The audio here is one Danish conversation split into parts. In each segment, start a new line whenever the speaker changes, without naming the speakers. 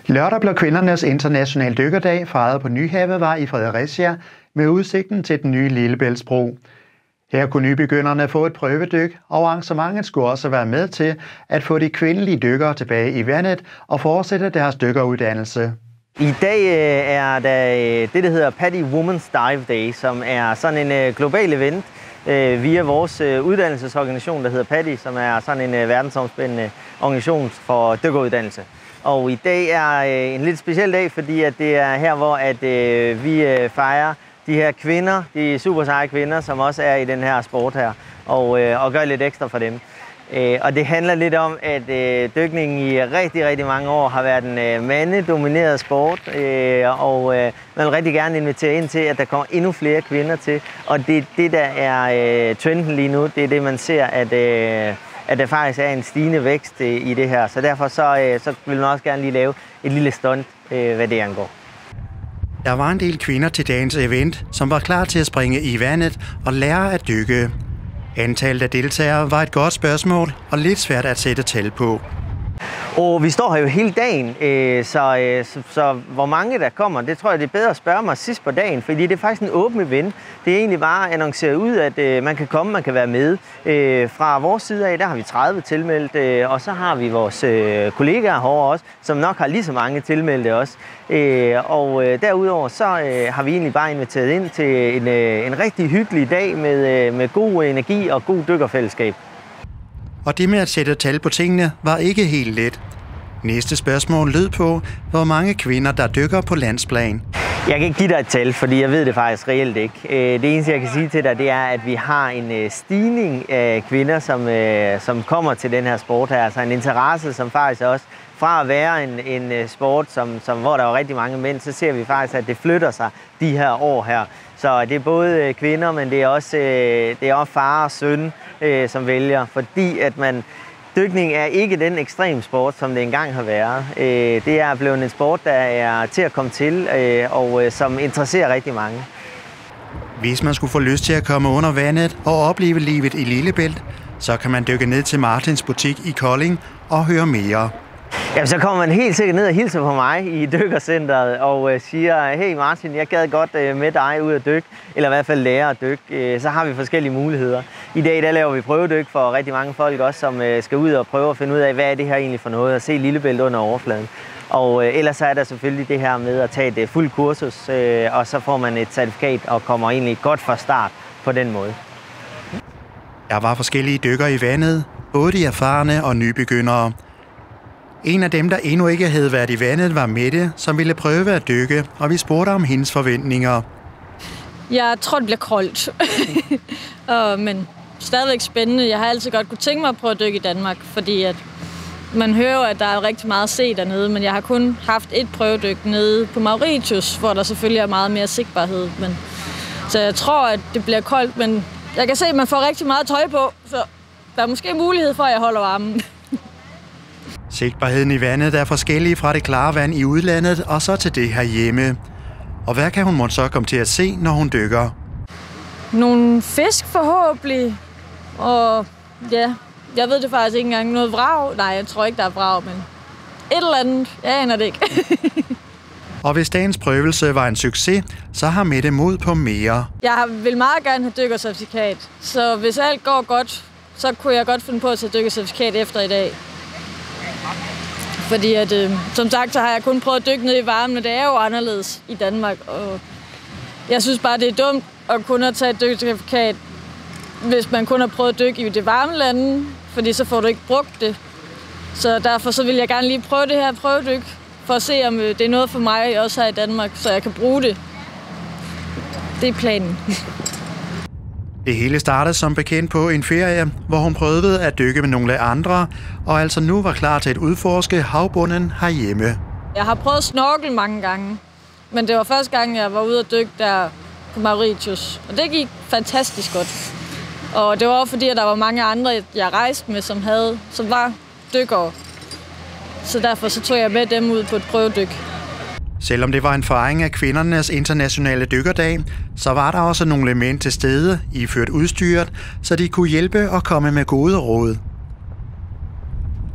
Lørdag blev kvindernes internationale dykkerdag fejret på Nyhavevej i Fredericia med udsigten til den nye Lillebæltsbro. Her kunne nybegynderne få et prøvedyk, og arrangementet skulle også være med til at få de kvindelige dykkere tilbage i vandet og fortsætte deres dykkeruddannelse.
I dag er der det hedder PADI Women's Dive Day, som er sådan en global event via vores uddannelsesorganisation, der hedder PADI, som er sådan en verdensomspændende organisation for dykkeruddannelse. Og i dag er en lidt speciel dag, fordi at det er her, hvor vi fejrer de her kvinder, de super seje kvinder, som også er i den her sport her, og gør lidt ekstra for dem. Og det handler lidt om, at dykningen i rigtig mange år har været en mandedomineret sport, og man vil rigtig gerne invitere ind til, at der kommer endnu flere kvinder til. Og det er det, der er trenden lige nu. Det er det, man ser, at der faktisk er en stigende vækst i det her. Så derfor så vil man også gerne lige lave et lille stunt, hvad det angår.
Der var en del kvinder til dagens event, som var klar til at springe i vandet og lære at dykke. Antallet af deltagere var et godt spørgsmål og lidt svært at sætte tal på.
Og vi står her jo hele dagen, så hvor mange der kommer, det tror jeg, det er bedre at spørge mig sidst på dagen, fordi det er faktisk en åben event. Det er egentlig bare annonceret ud, at man kan komme, man kan være med. Fra vores side af, der har vi 30 tilmeldt, og så har vi vores kollegaer herovre også, som nok har lige så mange tilmeldte også. Og derudover så har vi egentlig bare inviteret ind til en rigtig hyggelig dag med god energi og god dykkerfællesskab.
Og det med at sætte tal på tingene var ikke helt let. Næste spørgsmål lød på, hvor mange kvinder, der dykker på landsplan.
Jeg kan ikke give dig et tal, fordi jeg ved det faktisk reelt ikke. Det eneste, jeg kan sige til dig, det er, at vi har en stigning af kvinder, som kommer til den her sport her. Altså en interesse, som faktisk også fra at være en sport, hvor der er rigtig mange mænd, så ser vi faktisk, at det flytter sig de her år her. Så det er både kvinder, men det er også far og søn, som vælger, fordi at dykning er ikke den ekstrem sport, som det engang har været. Det er blevet en sport, der er til at komme til, og som interesserer rigtig mange.
Hvis man skulle få lyst til at komme under vandet og opleve livet i Lillebælt, så kan man dykke ned til Martins butik i Kolding og høre mere.
Jamen, så kommer man helt sikkert ned og hilser på mig i dykkercenteret og siger, hey Martin, jeg gad godt med dig ud at dykke, eller i hvert fald lære at dykke. Så har vi forskellige muligheder. I dag der laver vi prøvedyk for rigtig mange folk også, som skal ud og prøve at finde ud af, hvad er det her egentlig for noget, at se Lillebælt under overfladen. Og ellers så er der selvfølgelig det her med at tage et fuldt kursus, og så får man et certifikat og kommer egentlig godt fra start på den måde.
Der var forskellige dykker i vandet, både de erfarne og nybegyndere. En af dem, der endnu ikke havde været i vandet, var Mette, som ville prøve at dykke, og vi spurgte om hendes forventninger.
Jeg tror, det bliver koldt, men stadigvæk spændende. Jeg har altid godt kunne tænke mig at prøve at dykke i Danmark, fordi at man hører, at der er rigtig meget at se dernede, men jeg har kun haft et prøvedyk nede på Mauritius, hvor der selvfølgelig er meget mere sigtbarhed. Så jeg tror, at det bliver koldt, men jeg kan se, at man får rigtig meget tøj på, så der er måske mulighed for, at jeg holder varmen.
Sigtbarheden i vandet er forskellig fra det klare vand i udlandet og så til det her hjemme. Og hvad kan hun måske så komme til at se, når hun dykker?
Nogle fisk forhåbentlig, og ja, jeg ved det faktisk ikke engang. Noget vrag? Nej, jeg tror ikke, der er vrag, men et eller andet. Jeg aner det ikke.
Og hvis dagens prøvelse var en succes, så har Mette mod på mere.
Jeg vil meget gerne have dykkercertifikat, så hvis alt går godt, så kunne jeg godt finde på at tage dykkercertifikat efter i dag. Fordi at, som sagt, så har jeg kun prøvet at dykke ned i varmen, og det er jo anderledes i Danmark. Og jeg synes bare, det er dumt at kun at tage et dykkercertifikat, hvis man kun har prøvet at dykke i det varme lande, fordi så får du ikke brugt det. Så derfor så vil jeg gerne lige prøve det her prøvedyk, for at se, om det er noget for mig også her i Danmark, så jeg kan bruge det. Det er planen.
Det hele startede som bekendt på en ferie, hvor hun prøvede at dykke med nogle andre, og altså nu var klar til at udforske havbunden herhjemme.
Jeg har prøvet at snorkel mange gange, men det var første gang, jeg var ude at dykke der på Mauritius, og det gik fantastisk godt. Og det var fordi, at der var mange andre, jeg rejste med, som var dykkere. Så derfor så tog jeg med dem ud på et prøvedyk.
Selvom det var en fejring af kvindernes internationale dykkerdag, så var der også nogle mænd til stede, iført udstyret, så de kunne hjælpe og komme med gode råd.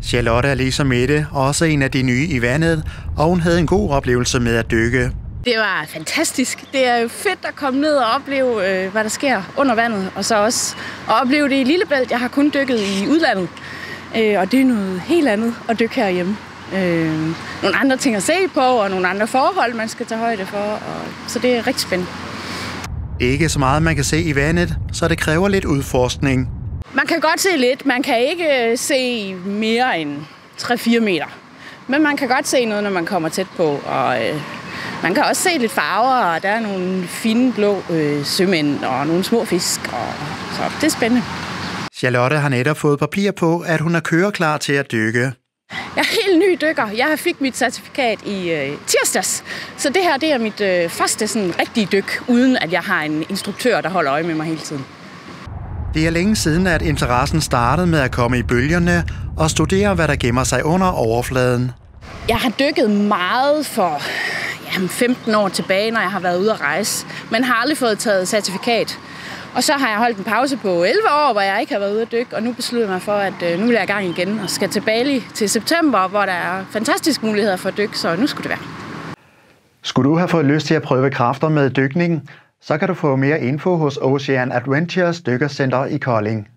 Charlotte er ligesom Mette også en af de nye i vandet, og hun havde en god oplevelse med at dykke.
Det var fantastisk. Det er jo fedt at komme ned og opleve, hvad der sker under vandet, og så også at opleve det i Lillebælt. Jeg har kun dykket i udlandet, og det er noget helt andet at dykke herhjemme. Nogle andre ting at se på, og nogle andre forhold, man skal tage højde for, så det er rigtig spændende.
Det er ikke så meget, man kan se i vandet, så det kræver lidt udforskning.
Man kan godt se lidt. Man kan ikke se mere end 3-4 meter. Men man kan godt se noget, når man kommer tæt på, og man kan også se lidt farver, og der er nogle fine blå sømænd og nogle små fisk, og så det er spændende.
Charlotte har netop fået papir på, at hun er køreklar til at dykke.
Jeg er helt ny dykker. Jeg fik mit certifikat i tirsdags, så det her det er mit første sådan rigtige dyk, uden at jeg har en instruktør, der holder øje med mig hele tiden.
Det er længe siden, at interessen startede med at komme i bølgerne og studere, hvad der gemmer sig under overfladen.
Jeg har dykket meget for 15 år tilbage, når jeg har været ude at rejse, men har aldrig fået taget certifikat. Og så har jeg holdt en pause på 11 år, hvor jeg ikke har været ude at dykke, og nu beslutter jeg mig for, at nu vil jeg i gang igen og skal til Bali til september, hvor der er fantastiske muligheder for at dykke, så nu skulle det være.
Skulle du have fået lyst til at prøve kræfter med dykning, så kan du få mere info hos Ocean Adventures Dykkercenter i Kolding.